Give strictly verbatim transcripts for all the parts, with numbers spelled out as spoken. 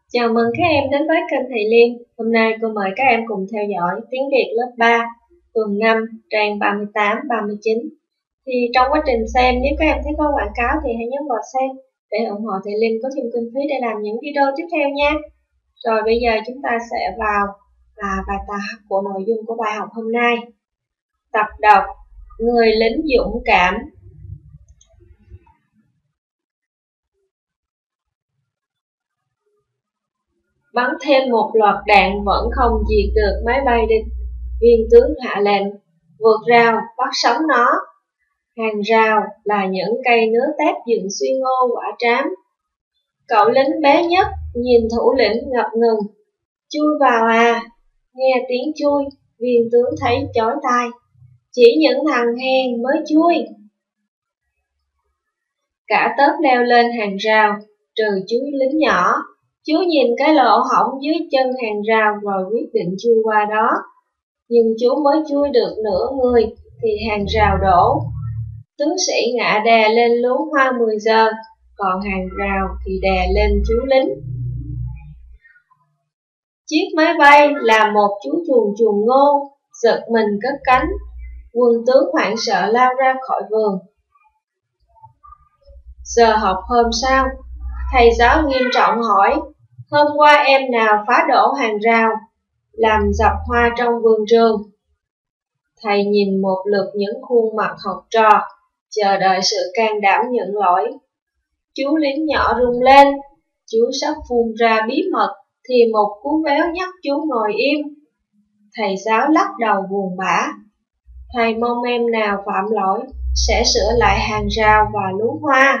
Chào mừng các em đến với kênh Thầy Liên. Hôm nay cô mời các em cùng theo dõi tiếng Việt lớp ba, tuần năm, trang ba mươi tám ba mươi chín. Thì trong quá trình xem, nếu các em thấy có quảng cáo thì hãy nhấn vào xem để ủng hộ Thầy Liên có thêm kinh phí để làm những video tiếp theo nha. Rồi bây giờ chúng ta sẽ vào à, bài tập của nội dung của bài học hôm nay. Tập đọc Người lính dũng cảm. Bắn thêm một loạt đạn vẫn không diệt được máy bay địch. Viên tướng hạ lệnh, vượt rào, bắt sống nó. Hàng rào là những cây nứa tép dựng suy ngô quả trám. Cậu lính bé nhất nhìn thủ lĩnh ngập ngừng. Chui vào à, nghe tiếng chui, viên tướng thấy chói tai. Chỉ những thằng hèn mới chui. Cả tớp leo lên hàng rào, trừ chú lính nhỏ. Chú nhìn cái lỗ hổng dưới chân hàng rào rồi quyết định chui qua đó. Nhưng chú mới chui được nửa người thì hàng rào đổ. Tướng sĩ ngã đè lên lú hoa mười giờ, còn hàng rào thì đè lên chú lính. Chiếc máy bay là một chú chuồn chuồn ngô, giật mình cất cánh. Quân tướng hoảng sợ lao ra khỏi vườn. Giờ học hôm sau, thầy giáo nghiêm trọng hỏi, hôm qua em nào phá đổ hàng rào, làm dập hoa trong vườn trường? Thầy nhìn một lượt những khuôn mặt học trò, chờ đợi sự can đảm nhận lỗi. Chú lính nhỏ rung lên, chú sắp phun ra bí mật, thì một cú véo nhắc chú ngồi im. Thầy giáo lắc đầu buồn bã. Thầy mong em nào phạm lỗi, sẽ sửa lại hàng rào và lú hoa.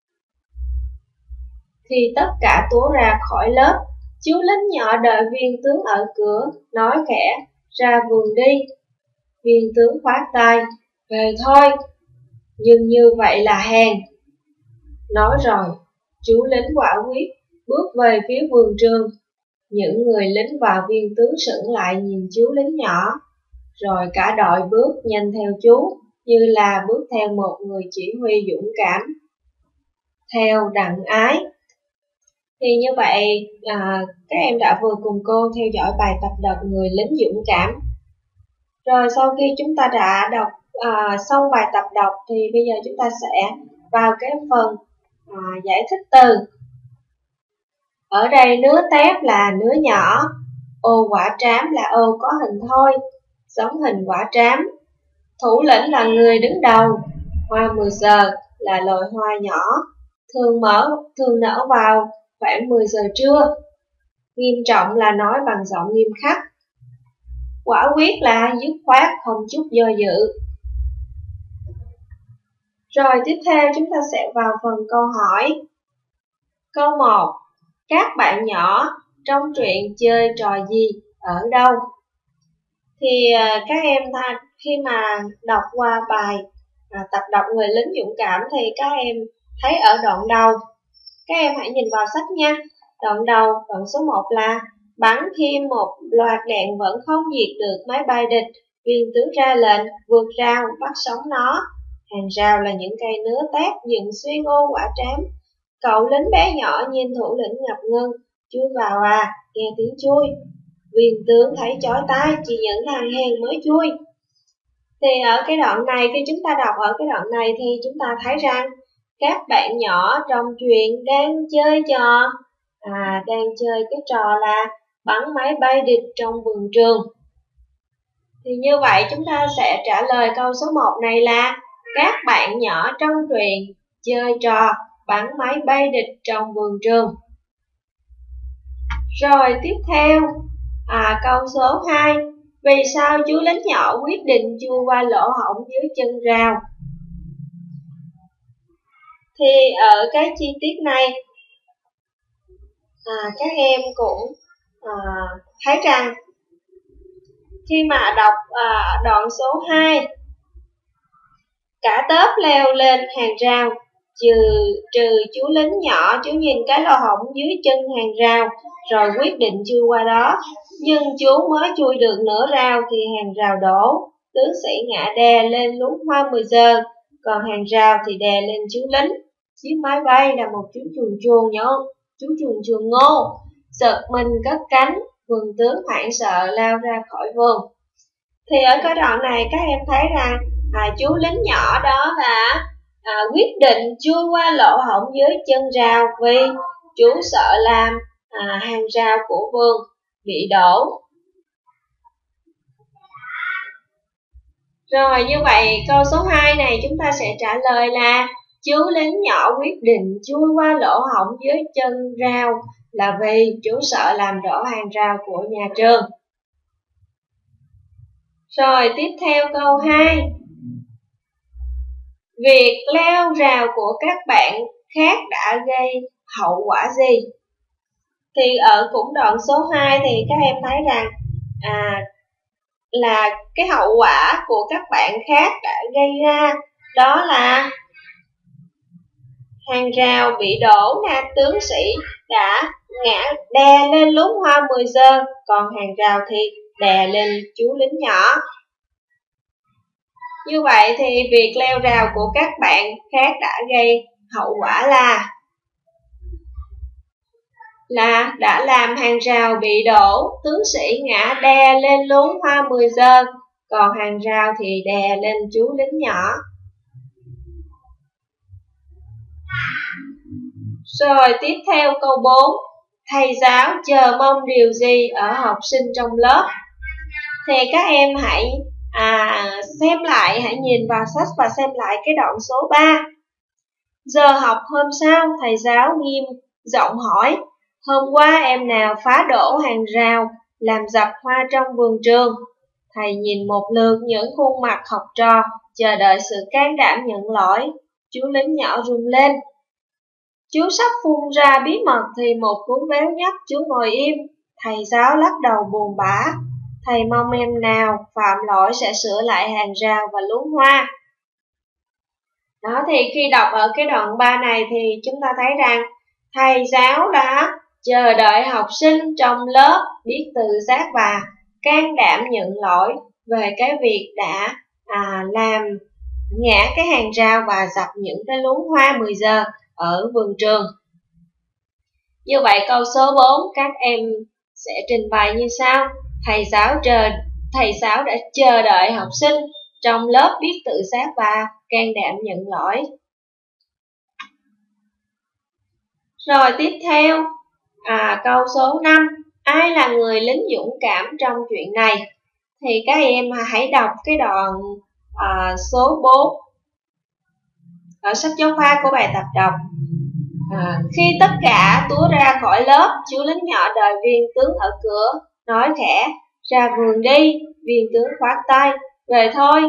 Khi tất cả túa ra khỏi lớp, chú lính nhỏ đợi viên tướng ở cửa, nói khẽ, ra vườn đi. Viên tướng khoát tay, về thôi. Nhưng như vậy là hèn. Nói rồi, chú lính quả quyết, bước về phía vườn trường. Những người lính và viên tướng sững lại nhìn chú lính nhỏ, rồi cả đội bước nhanh theo chú, như là bước theo một người chỉ huy dũng cảm. Theo Đặng Ái. Thì như vậy, à, các em đã vừa cùng cô theo dõi bài tập đọc Người lính dũng cảm. Rồi sau khi chúng ta đã đọc à, xong bài tập đọc thì bây giờ chúng ta sẽ vào cái phần à, giải thích từ. Ở đây nứa tép là nứa nhỏ, ô quả trám là ô có hình thôi, giống hình quả trám. Thủ lĩnh là người đứng đầu, hoa mười giờ là loài hoa nhỏ, thường mở thường nở vào khoảng mười giờ trưa. Nghiêm trọng là nói bằng giọng nghiêm khắc. Quả quyết là dứt khoát, không chút do dự. Rồi tiếp theo chúng ta sẽ vào phần câu hỏi. Câu một. Các bạn nhỏ trong truyện chơi trò gì, ở đâu? Thì các em khi mà đọc qua bài à, tập đọc Người lính dũng cảm thì các em thấy ở đoạn đầu. Các em hãy nhìn vào sách nha. Đoạn đầu, đoạn số một là bắn thêm một loạt đạn vẫn không diệt được máy bay địch. Viên tướng ra lệnh, vượt rào, bắt sống nó. Hàng rào là những cây nứa tép dựng suy ngô quả trám. Cậu lính bé nhỏ nhìn thủ lĩnh ngập ngừng. Chui vào à, nghe tiếng chui. Viên tướng thấy chói tai, chỉ những thằng hèn mới chui. Thì ở cái đoạn này, khi chúng ta đọc ở cái đoạn này thì chúng ta thấy rằng các bạn nhỏ trong truyện đang chơi trò, à, đang chơi cái trò là bắn máy bay địch trong vườn trường. Thì như vậy chúng ta sẽ trả lời câu số một này là các bạn nhỏ trong truyện chơi trò bắn máy bay địch trong vườn trường. Rồi tiếp theo, à, câu số hai. Vì sao chú lính nhỏ quyết định chui qua lỗ hổng dưới chân rào? Thì ở cái chi tiết này, à, các em cũng à, thấy rằng khi mà đọc à, đoạn số hai, cả tớp leo lên hàng rào, trừ, trừ chú lính nhỏ, chú nhìn cái lỗ hổng dưới chân hàng rào, rồi quyết định chui qua đó. Nhưng chú mới chui được nửa rào thì hàng rào đổ. Tướng sĩ ngã đè lên lú hoa mười giờ, còn hàng rào thì đè lên chú lính. Chiếc máy bay là một chú chuồn chuồn nhớ, chú chuồn chuồn ngô, giật mình cất cánh, vườn tướng hoảng sợ lao ra khỏi vườn. Thì ở cái đoạn này các em thấy rằng à, chú lính nhỏ đó là à, quyết định chui qua lỗ hổng dưới chân rào vì chú sợ làm à, hàng rào của vườn bị đổ. Rồi như vậy câu số hai này chúng ta sẽ trả lời là chú lính nhỏ quyết định chui qua lỗ hổng dưới chân rào là vì chú sợ làm đổ hàng rào của nhà trường. Rồi tiếp theo câu hai. Việc leo rào của các bạn khác đã gây hậu quả gì? Thì ở cũng đoạn số hai thì các em thấy rằng à, là cái hậu quả của các bạn khác đã gây ra đó là hàng rào bị đổ nè, tướng sĩ đã ngã đè lên luống hoa mười giờ, còn hàng rào thì đè lên chú lính nhỏ. Như vậy thì việc leo rào của các bạn khác đã gây hậu quả là là đã làm hàng rào bị đổ, tướng sĩ ngã đè lên luống hoa mười giờ, còn hàng rào thì đè lên chú lính nhỏ. Rồi tiếp theo câu bốn. Thầy giáo chờ mong điều gì ở học sinh trong lớp? Thì các em hãy à, xem lại, hãy nhìn vào sách và xem lại cái đoạn số ba. Giờ học hôm sau, thầy giáo nghiêm giọng hỏi: hôm qua em nào phá đổ hàng rào, làm dập hoa trong vườn trường? Thầy nhìn một lượt những khuôn mặt học trò, chờ đợi sự can đảm nhận lỗi. Chú lính nhỏ run lên. Chú sắp phun ra bí mật thì một cú véo nhắc chú ngồi im. Thầy giáo lắc đầu buồn bã. Thầy mong em nào phạm lỗi sẽ sửa lại hàng rào và luống hoa. Đó, thì khi đọc ở cái đoạn ba này thì chúng ta thấy rằng thầy giáo đã chờ đợi học sinh trong lớp biết tự giác và can đảm nhận lỗi về cái việc đã à, làm ngã cái hàng rào và dập những cái luống hoa mười giờ ở vườn trường. Như vậy câu số bốn các em sẽ trình bày như sau. Thầy giáo chờ thầy giáo đã chờ đợi học sinh trong lớp biết tự giác và can đảm nhận lỗi. Rồi tiếp theo à, câu số năm. Ai là người lính dũng cảm trong chuyện này? Thì các em hãy đọc cái đoạn à, số bốn ở sách giáo khoa của bài tập đọc. À, khi tất cả túa ra khỏi lớp, chú lính nhỏ đợi viên tướng ở cửa, nói khẽ: ra vườn đi. Viên tướng khoát tay: về thôi.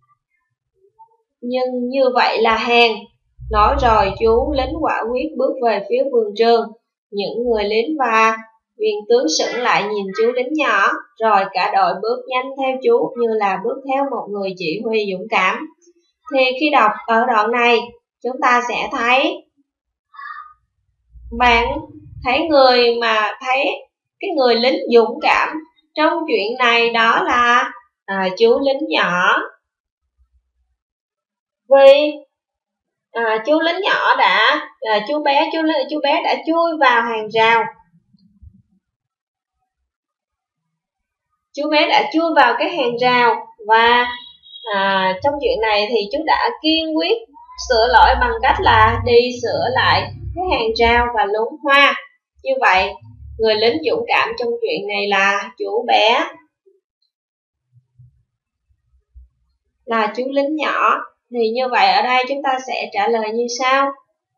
Nhưng như vậy là hèn. Nói rồi chú lính quả quyết bước về phía vườn trường. Những người lính và viên tướng sững lại nhìn chú lính nhỏ, rồi cả đội bước nhanh theo chú như là bước theo một người chỉ huy dũng cảm. Thì khi đọc ở đoạn này, chúng ta sẽ thấy bạn thấy người mà thấy cái người lính dũng cảm trong chuyện này đó là à, chú lính nhỏ. Vì à, chú lính nhỏ đã à, chú bé chú chú bé đã chui vào hàng rào. Chú bé đã chui vào cái hàng rào và à, trong chuyện này thì chú đã kiên quyết sửa lỗi bằng cách là đi sửa lại cái hàng rào và luống hoa. Như vậy, người lính dũng cảm trong chuyện này là chú bé, là chú lính nhỏ. Thì như vậy ở đây chúng ta sẽ trả lời như sau.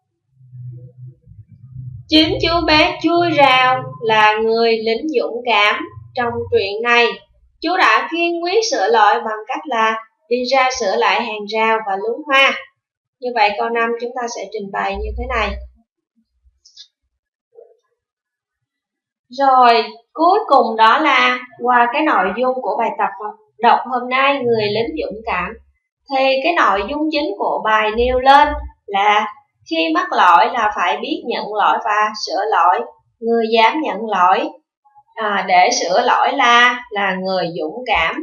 Chính chú bé chui rào là người lính dũng cảm trong chuyện này. Chú đã kiên quyết sửa lỗi bằng cách là đi ra sửa lại hàng rào và luống hoa. Như vậy câu năm chúng ta sẽ trình bày như thế này. Rồi cuối cùng đó là qua cái nội dung của bài tập đọc hôm nay người lính dũng cảm. Thì cái nội dung chính của bài nêu lên là khi mắc lỗi là phải biết nhận lỗi và sửa lỗi. Người dám nhận lỗi à, để sửa lỗi là là người dũng cảm.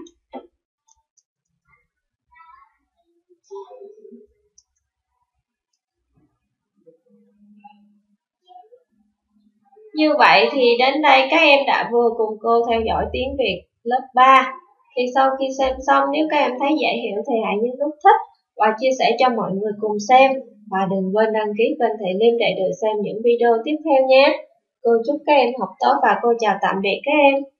Như vậy thì đến đây các em đã vừa cùng cô theo dõi tiếng Việt lớp ba. Thì sau khi xem xong, nếu các em thấy dễ hiểu thì hãy nhấn nút thích và chia sẻ cho mọi người cùng xem. Và đừng quên đăng ký kênh Thầy Liêm để được xem những video tiếp theo nhé. Cô chúc các em học tốt và cô chào tạm biệt các em.